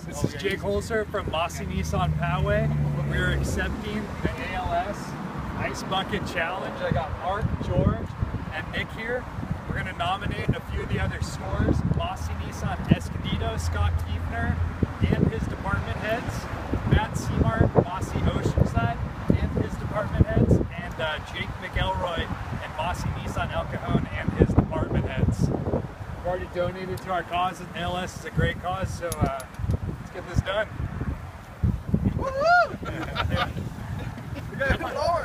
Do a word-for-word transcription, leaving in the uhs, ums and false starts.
This is Jake Holzer from Mossy Nissan Poway. We're accepting the A L S Ice Bucket Challenge. I got Mark, George, and Nick here. We're going to nominate a few of the other stores: Mossy Nissan Escondido, Scott Kiefner, and his department heads, Matt Seamark, Mossy Oceanside, and his department heads, and uh, Jake McElroy and Mossy Nissan El Cajon and his department heads. We've already donated to our cause, and A L S is a great cause, so uh, let's get this done. Woo!